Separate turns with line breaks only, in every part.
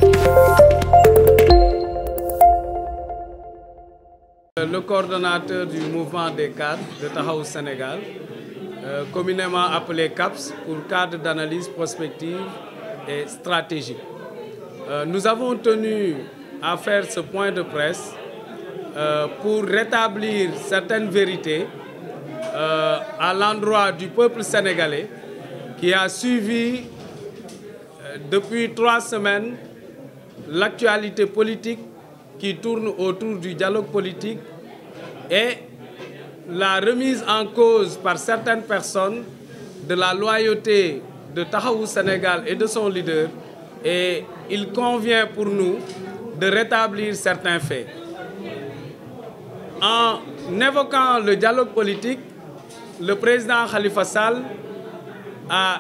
Le coordonnateur du mouvement des cadres de Taxawu Sénégal, communément appelé CAPS, pour cadre d'analyse prospective et stratégique. Nous avons tenu à faire ce point de presse pour rétablir certaines vérités à l'endroit du peuple sénégalais qui a suivi depuis 3 semaines l'actualité politique qui tourne autour du dialogue politique et la remise en cause par certaines personnes de la loyauté de Taxawu Sénégal et de son leader. Et il convient pour nous de rétablir certains faits. En évoquant le dialogue politique, le président Khalifa Sall a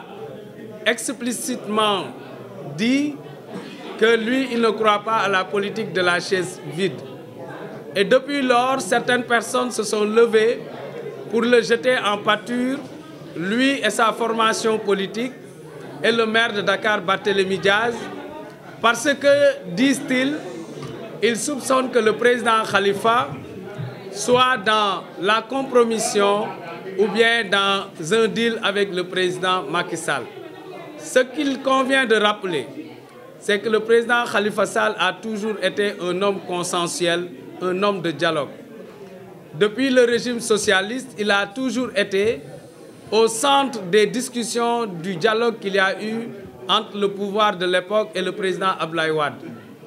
explicitement dit que lui, il ne croit pas à la politique de la chaise vide. Et depuis lors, certaines personnes se sont levées pour le jeter en pâture, lui et sa formation politique, et le maire de Dakar, Barthélémy Diaz, parce que, disent-ils, ils soupçonnent que le président Khalifa soit dans la compromission ou bien dans un deal avec le président Macky Sall. Ce qu'il convient de rappeler, c'est que le président Khalifa Sall a toujours été un homme consensuel, un homme de dialogue. Depuis le régime socialiste, il a toujours été au centre des discussions du dialogue qu'il y a eu entre le pouvoir de l'époque et le président Abdoulaye Wade.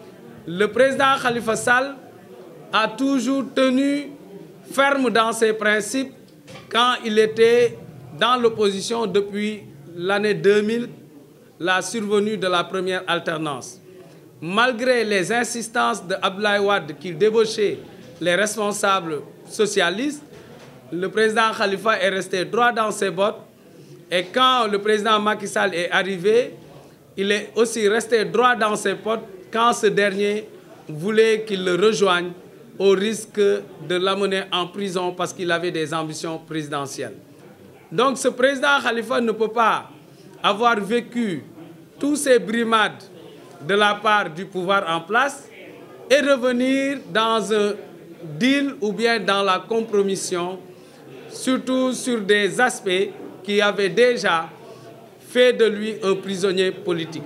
Le président Khalifa Sall a toujours tenu ferme dans ses principes quand il était dans l'opposition depuis l'année 2000, la survenue de la première alternance. Malgré les insistances de Abdoulaye Wade qui débauchait les responsables socialistes, le président Khalifa est resté droit dans ses bottes. Et quand le président Macky Sall est arrivé, il est aussi resté droit dans ses bottes quand ce dernier voulait qu'il le rejoigne au risque de l'amener en prison parce qu'il avait des ambitions présidentielles. Donc ce président Khalifa ne peut pas avoir vécu tous ces brimades de la part du pouvoir en place et revenir dans un deal ou bien dans la compromission, surtout sur des aspects qui avaient déjà fait de lui un prisonnier politique.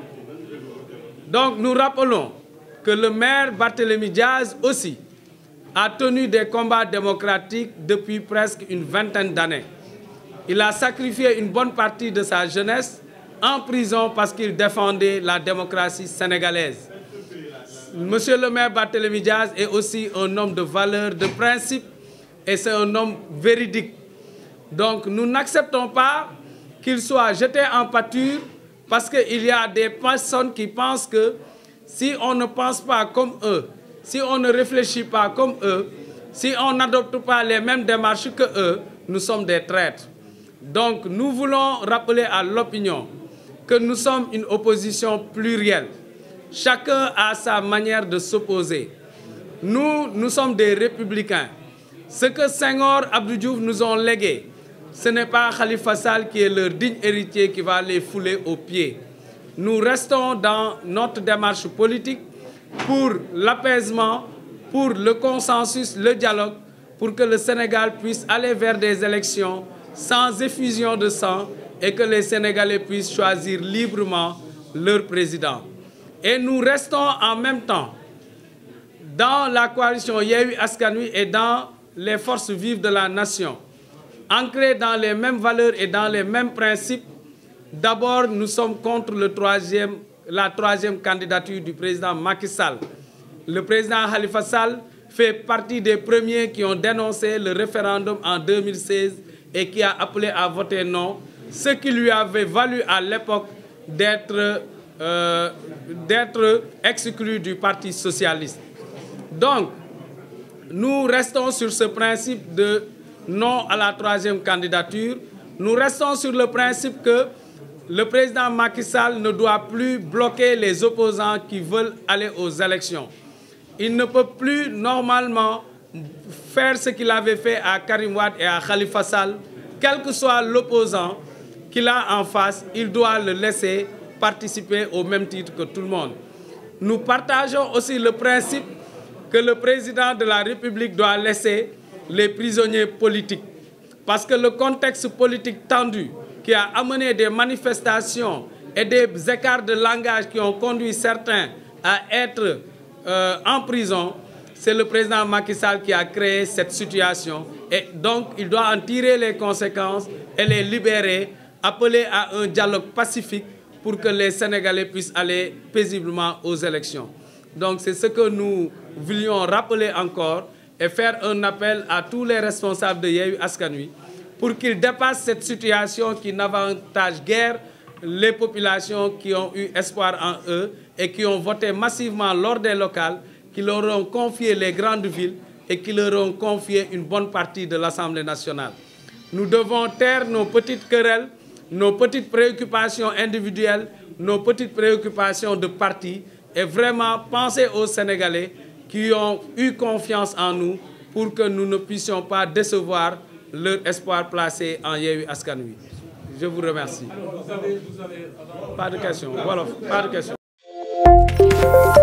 Donc nous rappelons que le maire Barthélémy Diaz aussi a tenu des combats démocratiques depuis presque une vingtaine d'années. Il a sacrifié une bonne partie de sa jeunesse en prison parce qu'il défendait la démocratie sénégalaise. Monsieur le maire Barthélémy Diaz est aussi un homme de valeur, de principe, et c'est un homme véridique. Donc nous n'acceptons pas qu'il soit jeté en pâture parce qu'il y a des personnes qui pensent que si on ne pense pas comme eux, si on ne réfléchit pas comme eux, si on n'adopte pas les mêmes démarches que eux, nous sommes des traîtres. Donc nous voulons rappeler à l'opinion que nous sommes une opposition plurielle. Chacun a sa manière de s'opposer. Nous sommes des républicains. Ce que Senghor, Abdou Diouf nous ont légué, ce n'est pas Khalifa Sall qui est leur digne héritier qui va les fouler aux pieds. Nous restons dans notre démarche politique pour l'apaisement, pour le consensus, le dialogue, pour que le Sénégal puisse aller vers des élections sans effusion de sang et que les Sénégalais puissent choisir librement leur président. Et nous restons en même temps dans la coalition Yewwi Askan Wi et dans les forces vives de la nation, ancrés dans les mêmes valeurs et dans les mêmes principes. D'abord, nous sommes contre la troisième candidature du président Macky Sall. Le président Khalifa Sall fait partie des premiers qui ont dénoncé le référendum en 2016 et qui a appelé à voter non, ce qui lui avait valu à l'époque d'être exclu du Parti socialiste. Donc, nous restons sur ce principe de non à la troisième candidature. Nous restons sur le principe que le président Macky Sall ne doit plus bloquer les opposants qui veulent aller aux élections. Il ne peut plus normalement faire ce qu'il avait fait à Karim Wade et à Khalifa Sall. Quel que soit l'opposant qu'il a en face, il doit le laisser participer au même titre que tout le monde. nous partageons aussi le principe que le président de la République doit laisser les prisonniers politiques. Parce que le contexte politique tendu qui a amené des manifestations et des écarts de langage qui ont conduit certains à être en prison, c'est le président Macky Sall qui a créé cette situation. Et donc, il doit en tirer les conséquences et les libérer, appeler à un dialogue pacifique pour que les Sénégalais puissent aller paisiblement aux élections. Donc, c'est ce que nous voulions rappeler encore et faire un appel à tous les responsables de Yewwi Askan Wi pour qu'ils dépassent cette situation qui n'avantage guère les populations qui ont eu espoir en eux et qui ont voté massivement lors des locales, qui leur ont confié les grandes villes et qui leur ont confié une bonne partie de l'Assemblée nationale. Nous devons taire nos petites querelles, nos petites préoccupations individuelles, nos petites préoccupations de parti et vraiment penser aux Sénégalais qui ont eu confiance en nous pour que nous ne puissions pas décevoir leur espoir placé en Yewwi Askan Wi. Je vous remercie. Pas de questions. Voilà, pas de questions.